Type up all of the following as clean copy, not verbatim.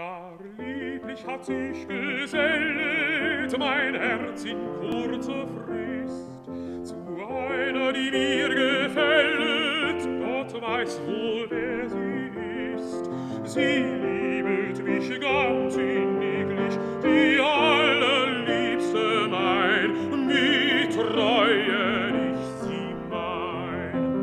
Gar lieblich hat sich gesellet mein Herz in kurzer Frist zu einer, die mir gefällt. Gott weiß wohl, wer sie ist. Sie liebet mich ganz inniglich, die allerliebste mein, mit Treue ich sie mein.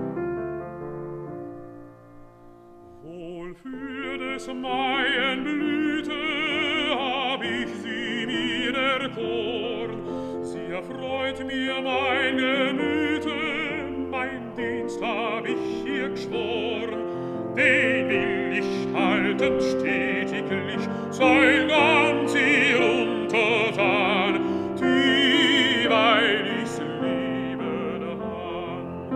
Wohl für des Maienblüte hab ich sie mir erkoren, sie erfreut mir mein Gemüte, mein Dienst hab ich ihr geschworen, den will ich halten stetiglich, sein ganz ihr Untertan, dieweil ich's lieben han.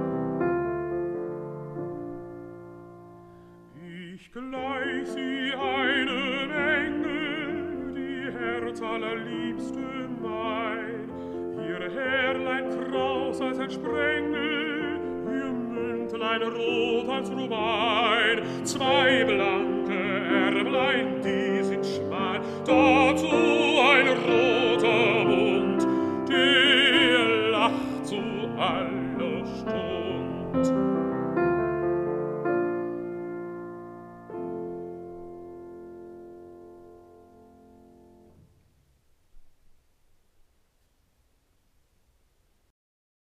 Ich gleich sie einem Engel, die Herz allerliebste mein, ihr Härlein kraus als ein Sprengel, ihr Mündlein rot als Rubein, zwei blanke Ärmlein, die sind schmal, dazu